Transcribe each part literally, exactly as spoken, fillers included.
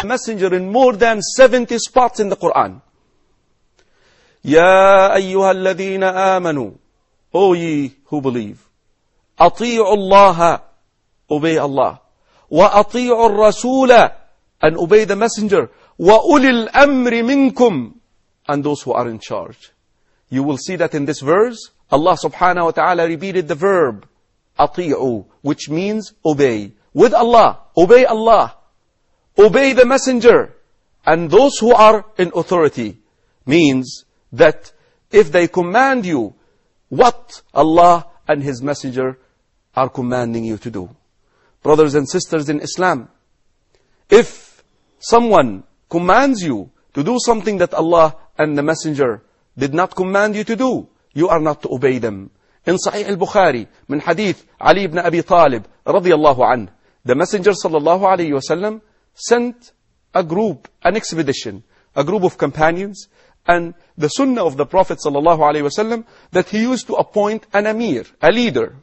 messenger in more than seventy spots in the Quran. Ya ayyuhalladhina amanu, O ye who believe, ati'u Allah, obey Allah, wa ati'u ar-rasula, and obey the messenger, wa ulil amri minkum, and those who are in charge. You will see that in this verse, Allah subhanahu wa ta'ala repeated the verb, ati'u, which means obey. With Allah, obey Allah, obey the messenger, and those who are in authority. Means that if they command you what Allah and His messenger are commanding you to do. Brothers and sisters in Islam, if someone commands you to do something that Allah and the messenger did not command you to do, you are not to obey them. In Sahih al-Bukhari, min hadith Ali ibn Abi Talib, radiyallahu anhu, the messenger sallallahu alayhi wasallam sent a group, an expedition, a group of companions, and the sunnah of the Prophet sallallahu alayhi wasallam that he used to appoint an amir, a leader,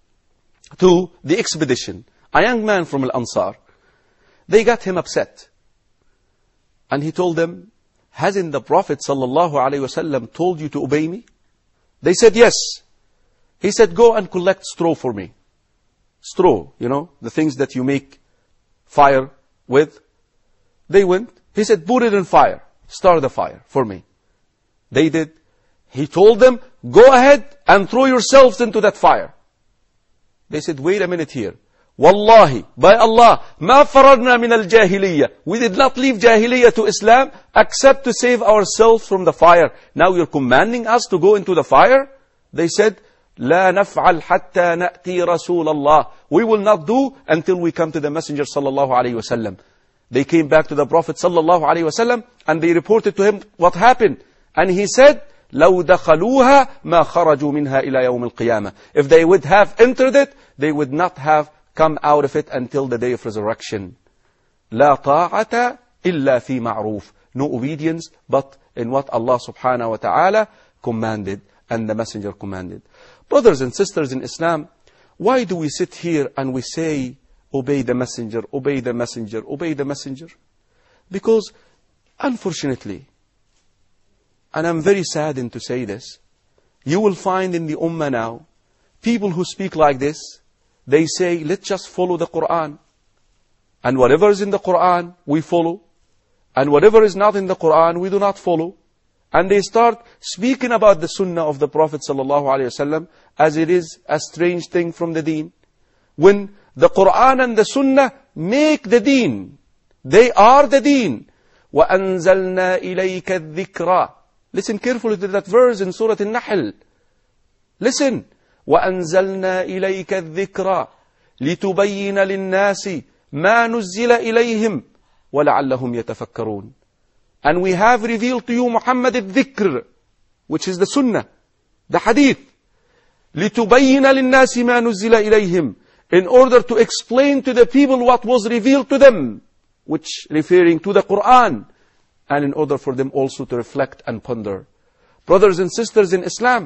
to the expedition, a young man from Al-Ansar. They got him upset. And he told them, hasn't the Prophet sallallahu alayhi wasallam told you to obey me? They said, yes. He said, go and collect straw for me. Straw, you know, the things that you make fire with. They went. He said, put it in fire. Start the fire for me. They did. He told them, go ahead and throw yourselves into that fire. They said, wait a minute here. Wallahi, by Allah, ma faradna min al-jahiliyyah. We did not leave jahiliyyah to Islam except to save ourselves from the fire. Now you're commanding us to go into the fire? They said, لا نفعل حتى نأتي رسول الله. We will not do until we come to the Messenger sallallahu alayhi wasallam. They came back to the Prophet sallallahu alayhi wasallam and they reported to him what happened. And he said, لو دخلوها ما خرجوا منها إلى يوم القيامة. If they would have entered it, they would not have come out of it until the day of resurrection. لا طاعة إلا في معروف. No obedience but in what Allah subhanahu wa ta'ala commanded and the Messenger commanded. Brothers and sisters in Islam, why do we sit here and we say, obey the Messenger, obey the Messenger, obey the Messenger? Because, unfortunately, and I'm very saddened to say this, you will find in the Ummah now, people who speak like this, they say, let's just follow the Quran. And whatever is in the Quran, we follow. And whatever is not in the Quran, we do not follow. And they start speaking about the Sunnah of the Prophet sallallahu alaihi wasallam as it is a strange thing from the Deen. When the Quran and the Sunnah make the Deen, they are the Deen. وَأَنزَلْنَا إِلَيْكَ الذِّكْرَى. Listen carefully to that verse in Surah An-Nahl. Listen. وَأَنزَلْنَا إِلَيْكَ الذِّكْرَى لِتُبَيِّنَ لِلنَّاسِ مَا نُزِّلَ إِلَيْهِمْ وَلَعَلَّهُمْ يَتَفَكَّرُونَ. And we have revealed to you Muhammad al-Dhikr, which is the Sunnah, the Hadith. لِتُبَيِّنَ لِلنَّاسِ مَا نُزِّلَ إِلَيْهِمْ. In order to explain to the people what was revealed to them, which referring to the Quran, and in order for them also to reflect and ponder. Brothers and sisters in Islam,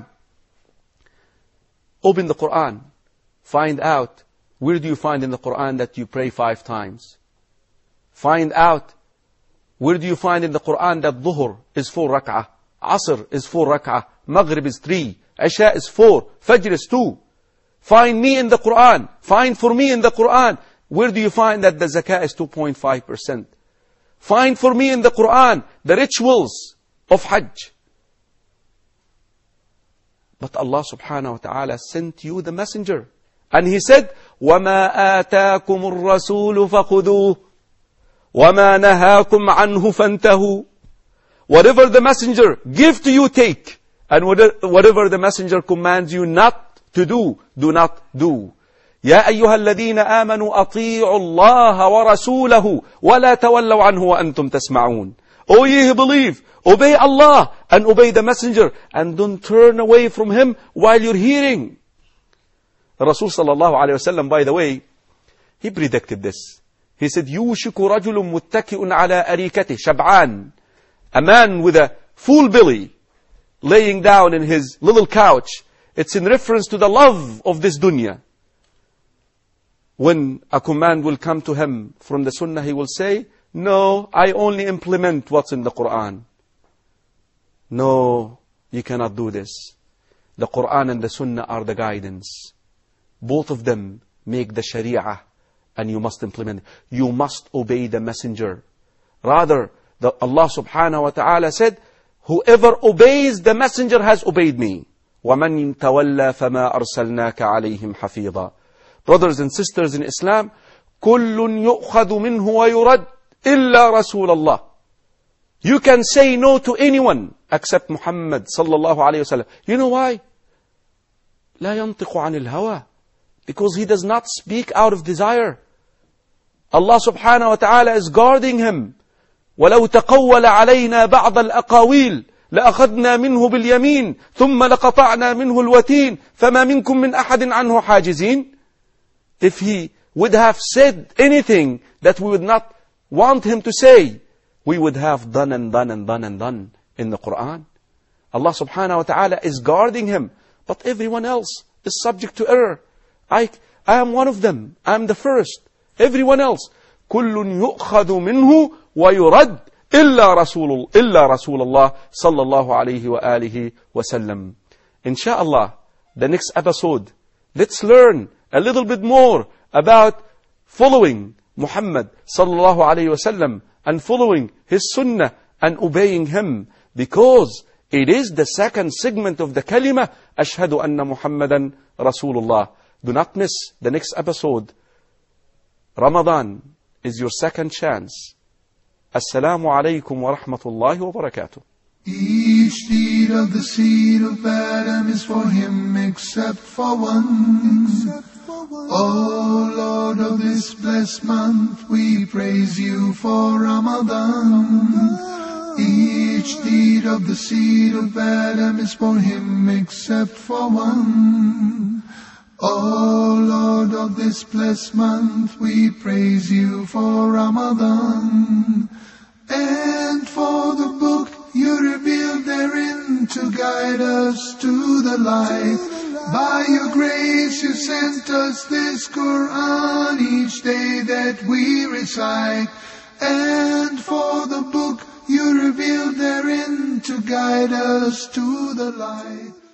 open the Quran, find out, where do you find in the Quran that you pray five times? Find out, where do you find in the Quran that Dhuhr is four rak'ah, Asr is four rak'ah, Maghrib is three, Isha is four, Fajr is two. Find me in the Quran, find for me in the Quran, where do you find that the zakah is two point five percent? Find for me in the Quran the rituals of Hajj. But Allah subhanahu wa ta'ala sent you the messenger. And He said, وَمَا آتَاكُمُ الرَّسُولُ فَخُذُوهُ وَمَا نَهَاكُمْ عَنْهُ فَانْتَهُوا. Whatever the messenger give to you, take. And whatever the messenger commands you not to do, do not do. يا أيها الذين آمنوا أطيعوا الله ورسوله ولا تولوا عنه وأنتم تسمعون. O ye who believe, obey Allah and obey the messenger and don't turn away from him while you're hearing. Rasul sallallahu alayhi wasallam, by the way, he predicted this. He said, يوشك رجل متكئ على أريكته شبعان. A man with a full belly laying down in his little couch. It's in reference to the love of this dunya. When a command will come to him from the Sunnah, he will say, no, I only implement what's in the Quran. No, you cannot do this. The Quran and the Sunnah are the guidance. Both of them make the Sharia, and you must implement it. You must obey the messenger. Rather, the Allah subhanahu wa ta'ala said, whoever obeys the messenger has obeyed me. وَمَنْ تَوَلَّى فَمَا أَرْسَلْنَاكَ عَلَيْهِمْ حَفِيظًا. Brothers and sisters in Islam, كُلٌّ يُؤْخَذُ مِنْهُ وَيُرَدْ إِلَّا رَسُولَ اللَّهِ. You can say no to anyone except Muhammad sallallahu alayhi wa sallam. You know why? لا ينطق عن الهوى. Because he does not speak out of desire. Allah subhanahu wa ta'ala is guarding him. وَلَوْ تَقَوَّلَ عَلَيْنَا بَعْضَ الْأَقَاوِيلِ لَأَخَذْنَا مِنْهُ بِالْيَمِينِ ثُمَّ لَقَطَعْنَا مِنْهُ الْوَتِينَ فَمَا مِنْكُمْ مِنْ أَحَدٍ عَنْهُ حَاجِزِينَ. If he would have said anything that we would not want him to say, we would have done and done and done and done in the Quran. Allah subhanahu wa ta'ala is guarding him. But everyone else is subject to error. I, I am one of them. I am the first. Everyone else. كُلٌّ يُؤْخَذُ مِنْهُ وَيُرَدْ إِلَّا رَسُولُ إِلَّا رَسُولَ اللَّهِ صَلَّى اللَّهُ عَلَيْهِ وَآلِهِ وَسَلَّمَ. Insha'Allah, the next episode, let's learn a little bit more about following Muhammad sallallahu alayhi wa sallam and following his sunnah and obeying him, because it is the second segment of the kalima, Ashhadu anna Muhammadan Rasulullah. Do not miss the next episode. Ramadan is your second chance. Assalamu alaikum wa rahmatullahi wa barakatuh. Each deed of the seed of Adam is for him except for one. O Lord of this blessed month, we praise you for Ramadan. Each deed of the seed of Adam is for him except for one. O Lord of this blessed month, we praise you for Ramadan. And for the book you revealed therein to guide us to the light. By your grace you sent us this Quran each day that we recite. And for the book you revealed therein to guide us to the light.